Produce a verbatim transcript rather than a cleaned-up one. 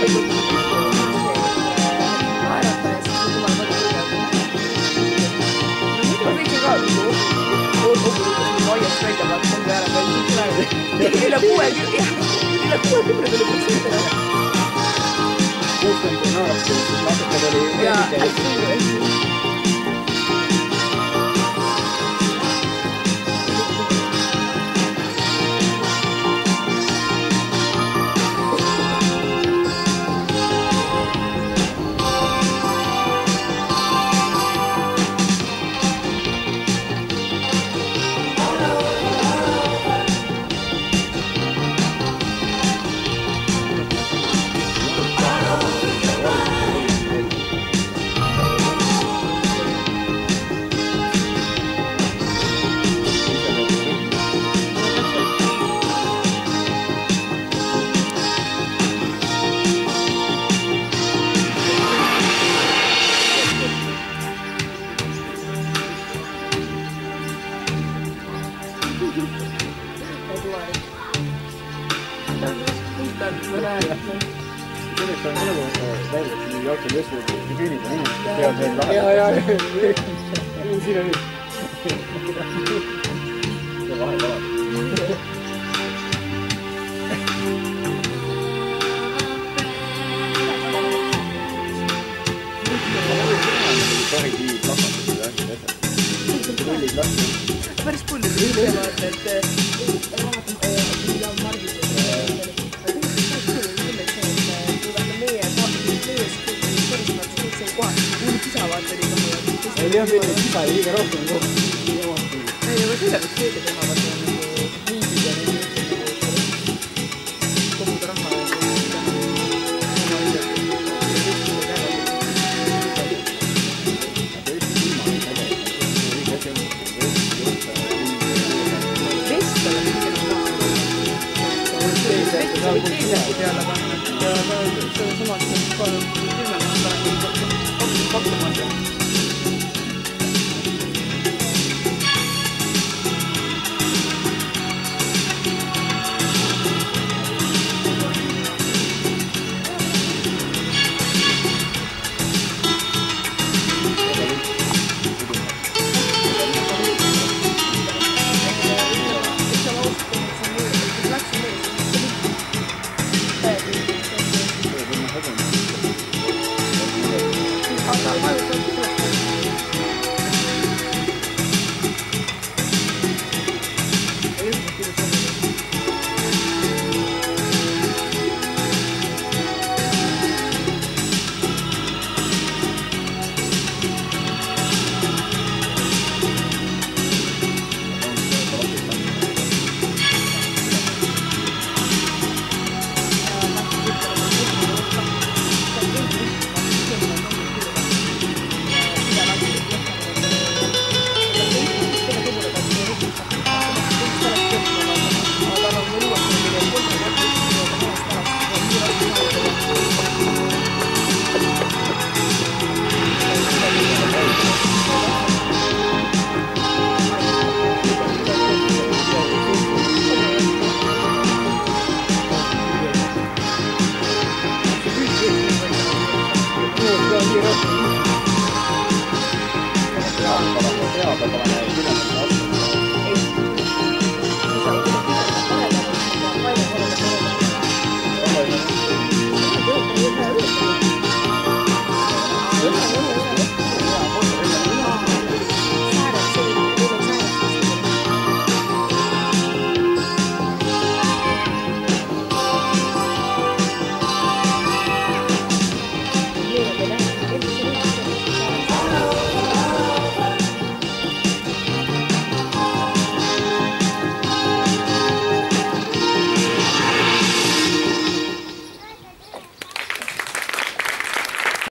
üle kuuekümne üle kuuekümne tuli protsenti ära. kuuskümmend naarapsi, siis natuke tuli ja hästi Sellest on nagu välja, et nii jalgpalli jõstud tribüünid on inimesed, kes teevad veel lahe. Ja, ja, ja. Siin on nüüd. See vahe valad. Tohi tiivid lakastada ja asjad asjad. Rullid lakastada. päris pulli tuli vaata, et ja Margis ei jah, meil kisa ja liiga rohkem kogu. ei, aga selle võiks keegi teha, vaata nagu viisid ja neid koguda raha ja vestel on mitte nagu teisegi peale panna, et see on samad kümme aastat pakkumas. Hea, hea, hea, hea, hea, hea, hea, hea,